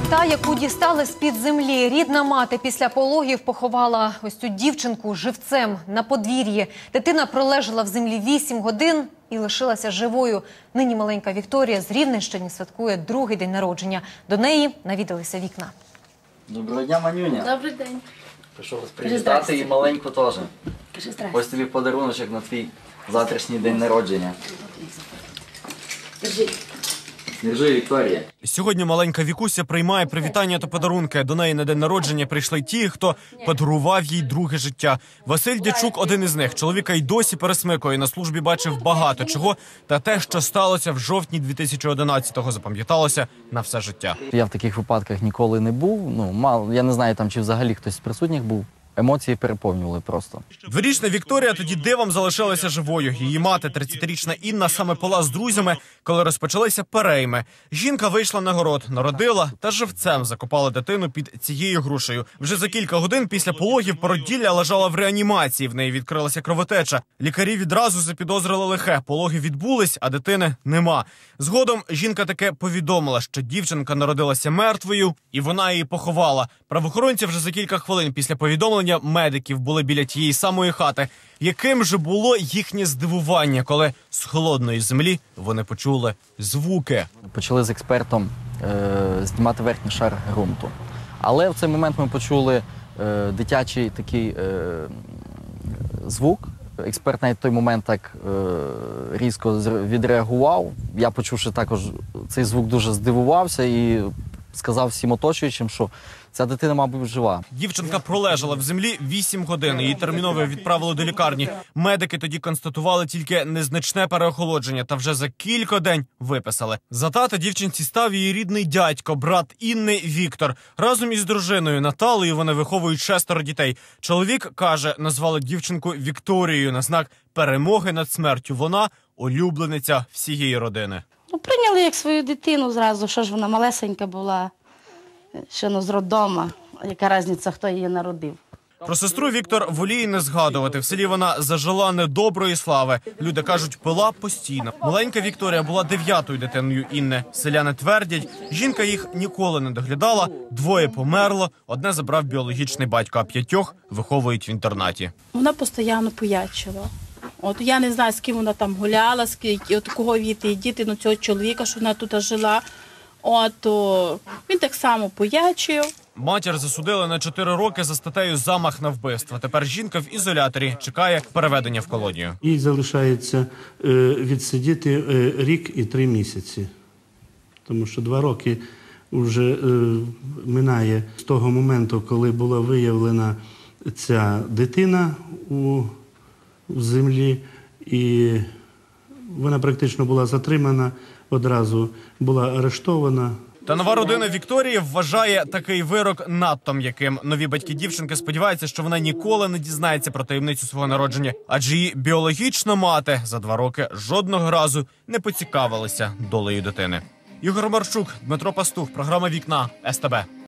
Та, яку дістали з-під землі. Рідна мати після пологів поховала ось цю дівчинку живцем на подвір'ї. Дитина пролежала в землі 8 годин і лишилася живою. Нині маленька Вікторія з Рівненщини святкує другий день народження. До неї навідалися вікна. Доброго дня, Манюня. Добрий день. Прийшов вас привітати і маленьку теж. Кажи здрасте. Ось тобі подаруночок на твій завтрашній день народження. Держи. Держи, Вікторія. Сьогодні маленька Вікуся приймає привітання та подарунки. До неї на день народження прийшли ті, хто подарував їй друге життя. Василь Дячук – один із них. Чоловіка й досі пересмикує. На службі бачив багато чого. Та те, що сталося в жовтні 2011-го, запам'яталося на все життя. Я в таких випадках ніколи не був. Я не знаю, чи взагалі хтось з присутніх був. Емоції переповнювали просто. Дворічна Вікторія тоді дивом залишилася живою. Її мати, 30-річна Інна, саме пила з друзями, коли розпочалися перейми. Жінка вийшла на город, народила та живцем закопала дитину під цією грушею. Вже за кілька годин після пологів породілля лежала в реанімації. В неї відкрилася кровотеча. Лікарі відразу запідозрили лихе. Пологи відбулись, а дитини нема. Згодом жінка таки повідомила, що дівчинка народилася мертвою, і вона її поховала. Правоохоронці вже за кілька хвилин після повідомлення медиків були біля тієї самої хати. Яким же було їхнє здивування, коли з холодної землі вони почули звуки? Почали з експертом знімати верхній шар ґрунту. Але в цей момент ми почули дитячий такий звук. Експерт навіть в той момент так різко відреагував. Я, почувши також цей звук, дуже здивувався і сказав всім оточуючим, що ця дитина, мабуть, жива. Дівчинка пролежала в землі 8 годин. Її терміново відправили до лікарні. Медики тоді констатували тільки незначне переохолодження та вже за кілька день виписали. За тата дівчинці став її рідний дядько, брат Інни Віктор. Разом із дружиною Наталею вони виховують 6 дітей. Чоловік, каже, назвали дівчинку Вікторією на знак перемоги над смертю. Вона – улюблениця всієї родини. Прийняли як свою дитину зразу, що ж вона малесенька була, ще з роддома. Яка різниця, хто її народив. Про сестру Віктор воліє не згадувати. В селі вона зажила недоброї слави. Люди кажуть, пила постійно. Маленька Вікторія була 9-ю дитиною Інни. Селяни твердять, жінка їх ніколи не доглядала, 2 померло, 1 забрав біологічний батько, а 5 виховують в інтернаті. Вона постійно пиячила. Я не знаю, з ким вона там гуляла, кого віти діти, цього чоловіка, що вона тут жила. Він так само пиячив. Матір засудили на 4 роки за статтею «Замах на вбивство». Тепер жінка в ізоляторі, чекає переведення в колонію. Їй залишається відсидіти рік і 3 місяці. Тому що 2 роки вже минає з того моменту, коли була виявлена ця дитина у землі, і вона практично була затримана, одразу була арештована. Та нова родина Вікторії вважає такий вирок надто м'яким. Нові батьки дівчинки сподіваються, що вона ніколи не дізнається про таємницю свого народження. Адже її біологічна мати за 2 роки жодного разу не поцікавилася долею дитини. Ігор Марчук, Дмитро Пастух, програма «Вікна», СТБ.